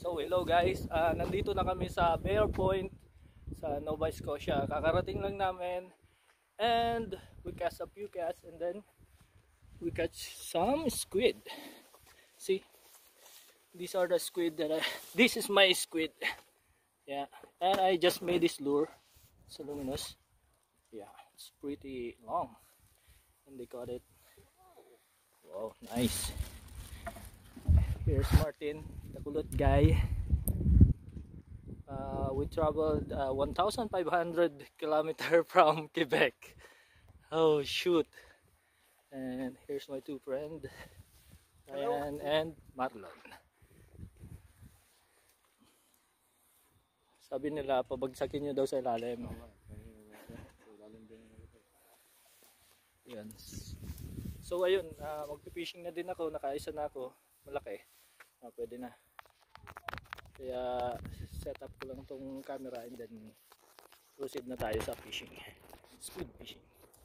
So hello guys, nandito na kami sa Bear Point sa Nova Scotia. Kakarating lang namin and we catch a few casts and then we catch some squid. See, these are the squid that this is my squid. Yeah, and I just made this lure. It's luminous. Yeah, it's pretty long and they caught it. Wow, nice. Here's Martin, the kulot guy. We traveled 1,500 kilometers from Quebec. Oh shoot. And here's my two friends, Ryan and Marlon. Sabi nila pabagsakin nyo daw sa ilalim. Yan. So ayun, magpipishing na din ako, nakaisa na ako, malaki. Pwede na. Kaya set up ko lang tong camera and then proceed na tayo sa fishing. Squid fishing.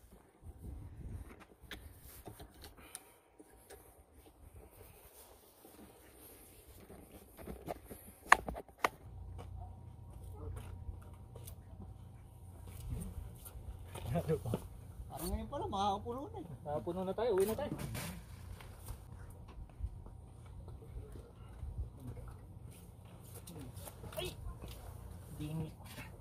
Parang ngayon pala, makakapuno na eh. Makapuno na tayo, uwi na tayo. Ay! Dingit.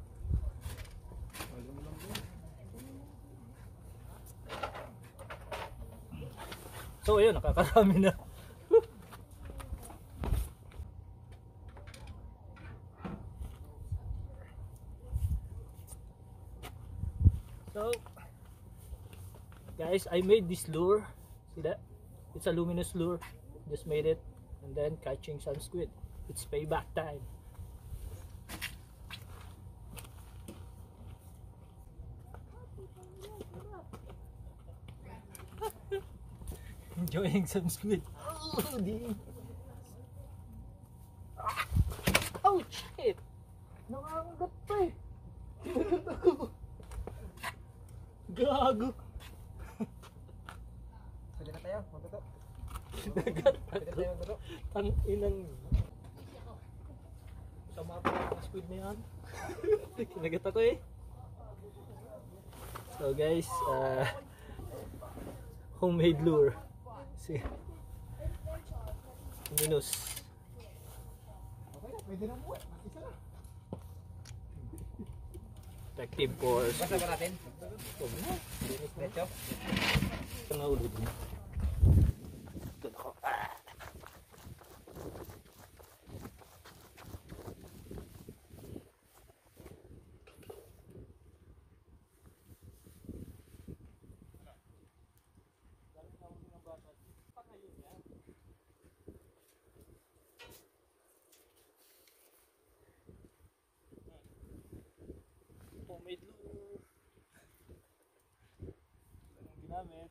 So ayun, nakakarami na. So guys, I made this lure. See that? It's a luminous lure. Just made it and then catching some squid. It's payback time. Enjoying some squid. Oh, ding. Oh shit! Nakakagat pa eh. Gago. Pwede na tayo, magtuto. Dagat pa Pwede tayo magtuto. Tanginang. Sama pa ang squid na yan. Kinagat ako eh. So guys, homemade lure. See, minus. Okay na, pwede na buwan. Isa na. Effective force. Basta ba natin? Diretso. Tengah ulit din. Ito ako. Homemade lure. Anong ginamit?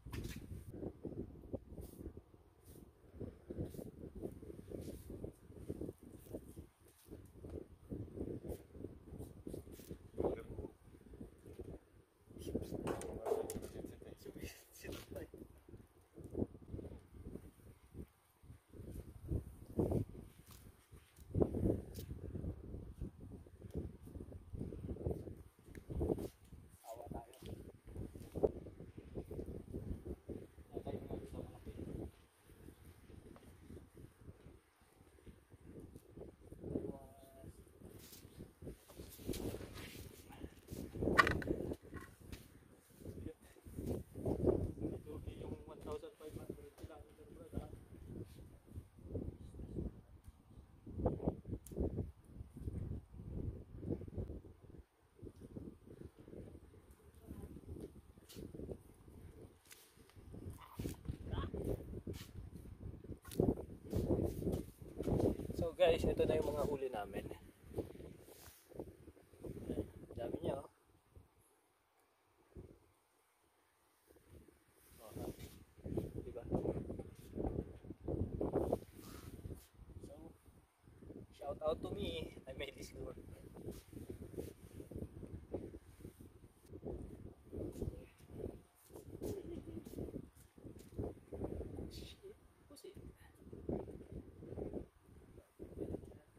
So guys, ito na yung mga huli namin. Dami niya oh. Diba? So, shout out to me. I made this lure. Shit, pussy.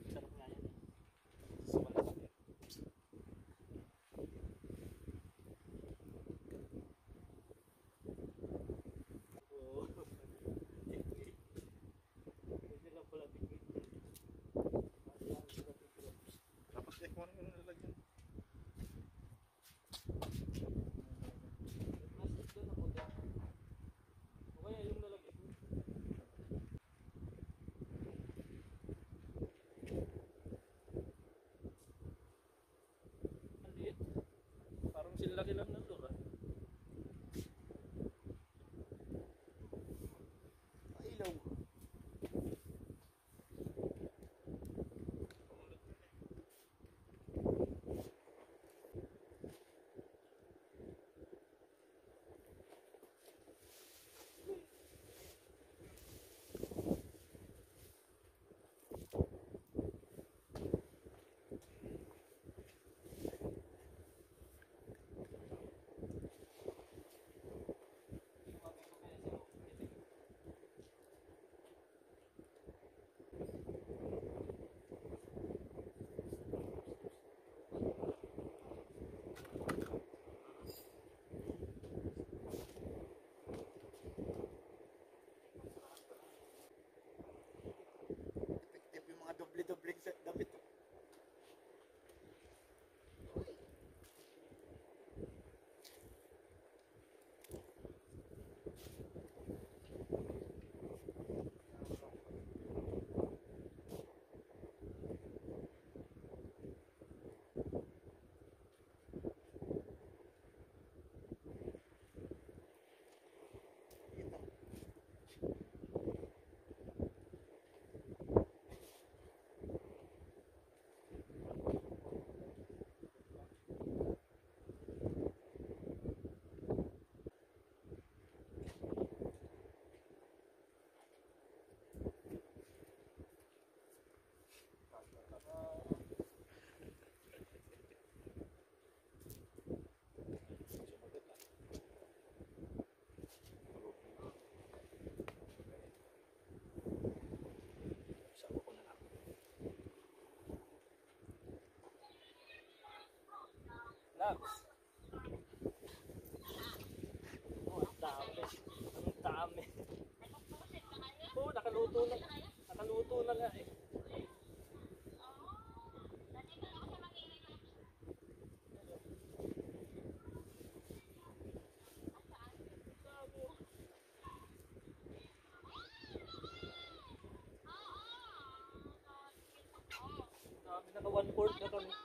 Kami naka 1/4 na kami.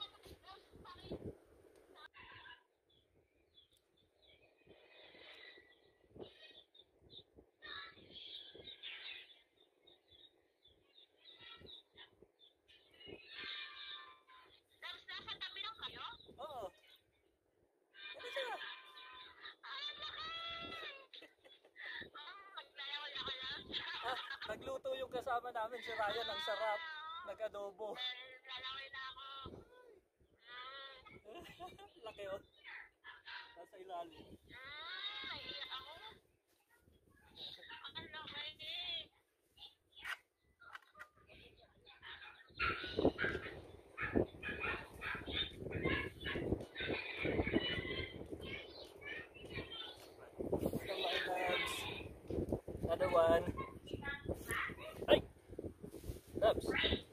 Oo. Ano siya? Ah, nagluto yung kasama namin si Ryan, ang sarap. Nag-adobo. Laki oh. Nasa ilalim. Come on, Labs. Another one. Ay! Labs.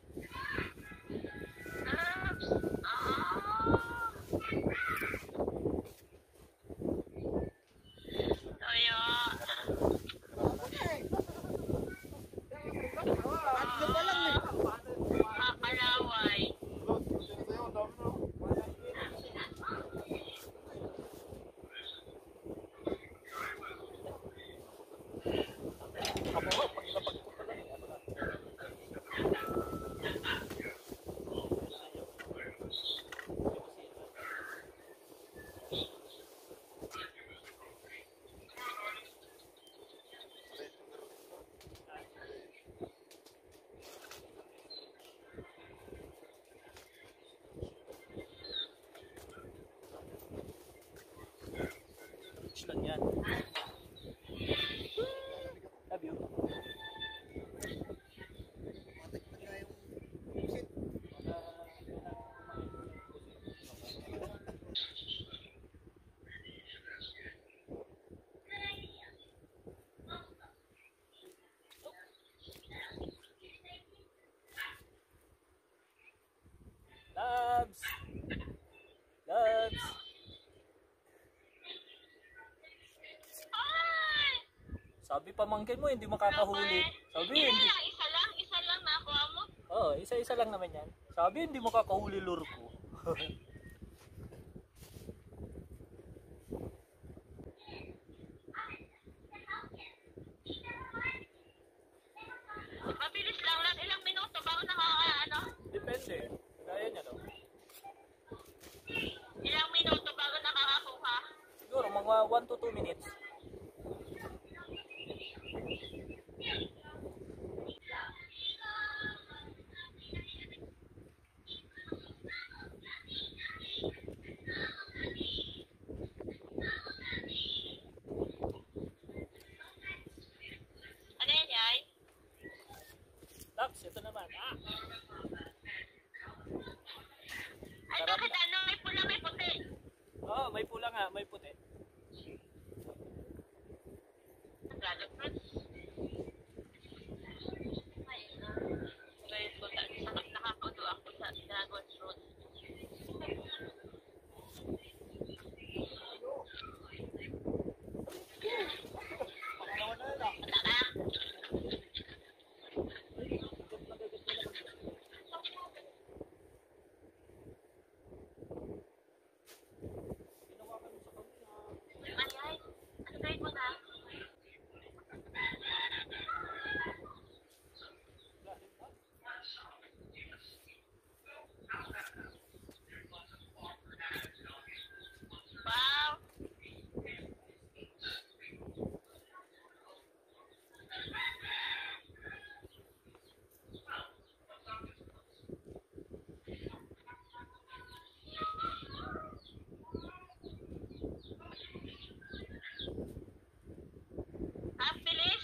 Tatlo pa lang eh. Ako, pag inapag ko pala. Ano na? Rich lang yan. Love you. Matik-tak na yung pusit. Labs! Labs! Sabi pamangkin mo, hindi makakahuli. Sabi, hindi. Isa lang nakuha mo. Oo, isa-isa lang naman yan. Sabi, hindi makakahuli lure ko. Mabilis lang lang, ilang minuto bago nakakaano? Depende. Kaya niya daw. Ilang minuto bago nakakakuha? Siguro, mga 1 to 2 minutes. Ano yan, Yay? Labs, ito naman. Ah! Ay, bakit ano? May pula, may puti. Oo, may pula nga, may puti. Dragon fruits. Ay, ngayon ko nakakaulo ako sa dragon fruit. Pangalawa na lang. Tara. Ay, ay. Ano gawin mo na? Wow. Ang bilis.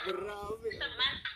Grabe. Sa man.